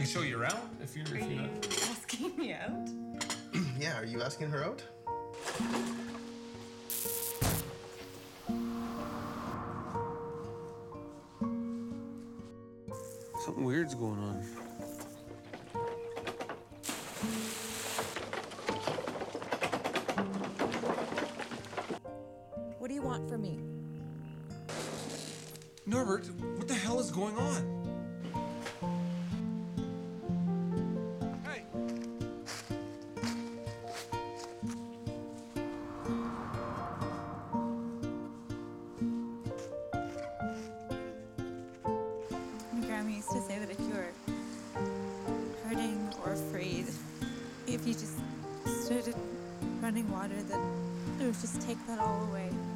can show you around if you're not. Asking me out? Yeah, are you asking her out? Something weird's going on. What do you want from me? Norbert, what the hell is going on? Hey! My grandma used to say that if you were hurting or afraid, if you just stood in running water, that it would just take that all away.